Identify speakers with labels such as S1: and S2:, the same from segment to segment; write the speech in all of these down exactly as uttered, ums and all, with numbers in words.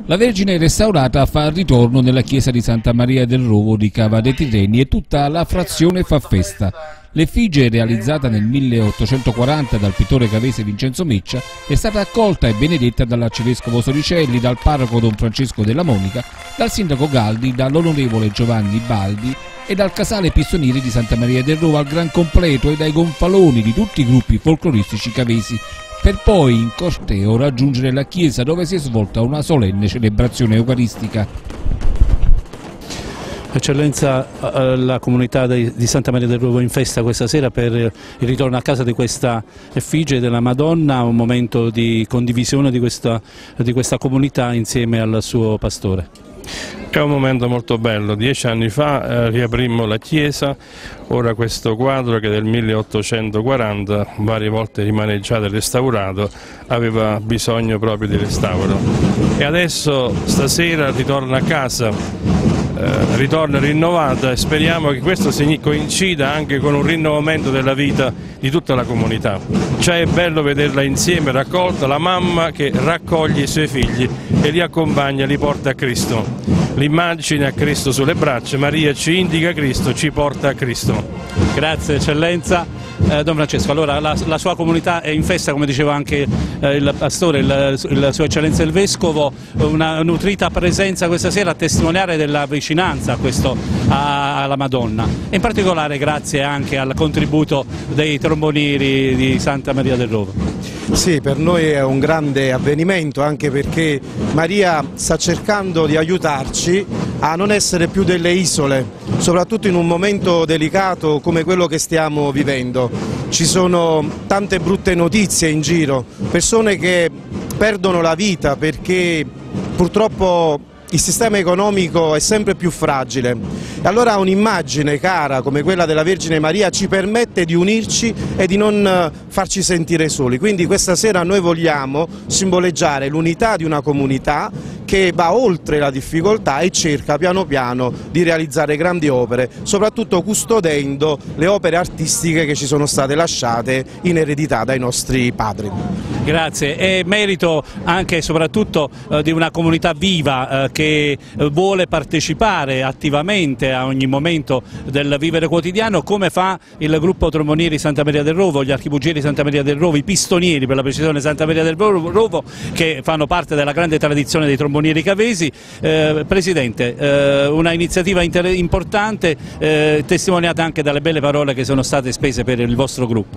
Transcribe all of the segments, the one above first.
S1: La Vergine restaurata fa ritorno nella chiesa di Santa Maria del Rovo di Cava dei Tirreni e tutta la frazione fa festa. L'effigie, realizzata nel milleottocentoquaranta dal pittore cavese Vincenzo Meccia, è stata accolta e benedetta dall'arcivescovo Soricelli, dal parroco Don Francesco della Monica, dal sindaco Galdi, dall'onorevole Giovanni Baldi e dal casale pistonieri di Santa Maria del Rovo al gran completo e dai gonfaloni di tutti i gruppi folcloristici cavesi, per poi in corteo raggiungere la chiesa dove si è svolta una solenne celebrazione eucaristica.
S2: Eccellenza, la comunità di Santa Maria del Rovo in festa questa sera per il ritorno a casa di questa effigie della Madonna, un momento di condivisione di questa, di questa comunità insieme al suo pastore.
S3: È un momento molto bello. Dieci anni fa eh, riaprimmo la chiesa, ora questo quadro che è del milleottocentoquaranta, varie volte rimaneggiato e restaurato, aveva bisogno proprio di restauro. E adesso stasera ritorna a casa. Eh, ritorna rinnovata e speriamo che questo coincida anche con un rinnovamento della vita di tutta la comunità. Cioè è bello vederla insieme raccolta, la mamma che raccoglie i suoi figli e li accompagna, li porta a Cristo. L'immagine a Cristo sulle braccia, Maria ci indica Cristo, ci porta a Cristo.
S2: Grazie Eccellenza. Eh, Don Francesco, allora la, la sua comunità è in festa, come diceva anche eh, il pastore, il, il Sua Eccellenza il Vescovo, una nutrita presenza questa sera a testimoniare della vicinanza a questo, a, alla Madonna, e in particolare grazie anche al contributo dei trombonieri di Santa Maria del Rovo.
S4: Sì, per noi è un grande avvenimento, anche perché Maria sta cercando di aiutarci a non essere più delle isole, soprattutto in un momento delicato come quello che stiamo vivendo. Ci sono tante brutte notizie in giro, persone che perdono la vita perché purtroppo il sistema economico è sempre più fragile. E allora un'immagine cara come quella della Vergine Maria ci permette di unirci e di non farci sentire soli. Quindi questa sera noi vogliamo simboleggiare l'unità di una comunità che va oltre la difficoltà e cerca piano piano di realizzare grandi opere, soprattutto custodendo le opere artistiche che ci sono state lasciate in eredità dai nostri padri.
S2: Grazie, è merito anche e soprattutto eh, di una comunità viva eh, che vuole partecipare attivamente a ogni momento del vivere quotidiano, come fa il gruppo trombonieri Santa Maria del Rovo, gli archibugieri Santa Maria del Rovo, i pistonieri per la precisione Santa Maria del Rovo, che fanno parte della grande tradizione dei trombonieri cavesi. Eh, Presidente, eh, una iniziativa importante, eh, testimoniata anche dalle belle parole che sono state spese per il vostro gruppo.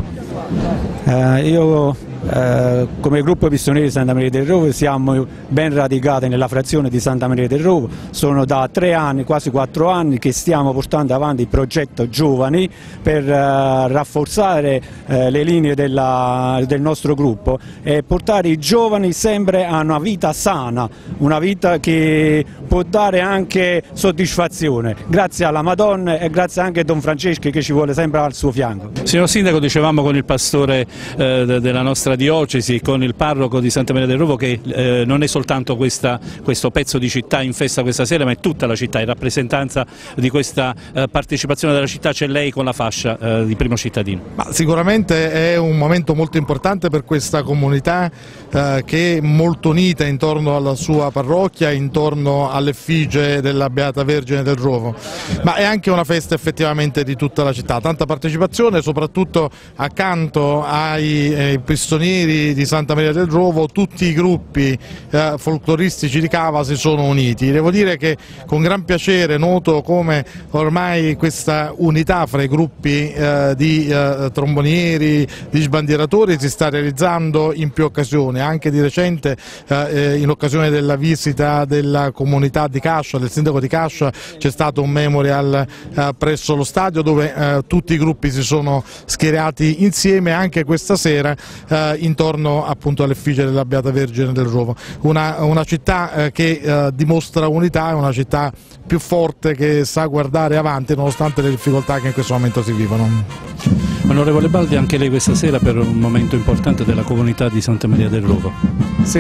S5: Eh, io eh, come gruppo Pistonieri Santa Maria del Rovo siamo ben radicati nella frazione di Santa Maria del Rovo. Sono da tre anni, quasi quattro anni che stiamo portando avanti il progetto Giovani per eh, rafforzare eh, le linee della, del nostro gruppo e portare i giovani sempre a una vita sana, una vita che può dare anche soddisfazione, grazie alla Madonna e grazie anche a Don Francesco che ci vuole sempre al suo fianco.
S2: Signor Sindaco, dicevamo con il pastore eh, della nostra diocesi, con il parroco di Santa Maria del Rovo, che eh, non è soltanto questa, questo pezzo di città in festa questa sera, ma è tutta la città. In rappresentanza di questa eh, partecipazione della città c'è lei con la fascia eh, di primo cittadino.
S6: Ma sicuramente è un momento molto importante per questa comunità eh, che è molto unita intorno alla sua parrocchia, intorno all'effigie della Beata Vergine del Rovo, ma è anche una festa effettivamente di tutta la città, tanta partecipazione, soprattutto accanto ai eh, pistonieri di Santa Maria del Rovo tutti i gruppi eh, folcloristici di Cava si sono uniti. Devo dire che con gran piacere noto come ormai questa unità fra i gruppi eh, di eh, trombonieri, di sbandieratori si sta realizzando in più occasioni, anche di recente eh, in occasione della visita della comunità di Cascia, del sindaco di Cascia, c'è stato un memorial eh, presso lo stadio dove eh, tutti i gruppi si sono schierati insieme anche questa sera eh, intorno appunto all'effigie della Beata Vergine del Rovo. Una, una città eh, che eh, dimostra unità, è una città più forte che sa guardare avanti nonostante le difficoltà che in questo momento si vivono.
S2: Onorevole Baldi, anche lei questa sera per un momento importante della comunità di Santa Maria del Rovo.
S7: Sì,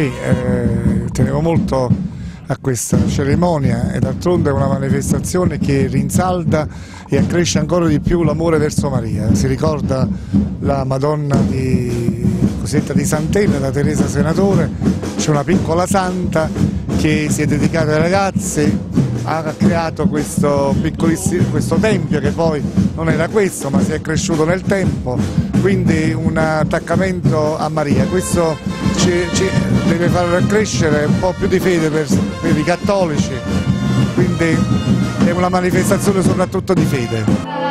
S7: eh, tenevo molto a questa cerimonia e d'altronde è una manifestazione che rinsalda e accresce ancora di più l'amore verso Maria. Si ricorda la Madonna di, cosiddetta di Sant'Elena, da Teresa Senatore, c'è una piccola santa che che si è dedicato ai ragazzi, ha creato questo piccolissimo questo tempio che poi non era questo ma si è cresciuto nel tempo, quindi un attaccamento a Maria. Questo ci, ci deve far crescere un po' più di fede per, per i cattolici, quindi è una manifestazione soprattutto di fede.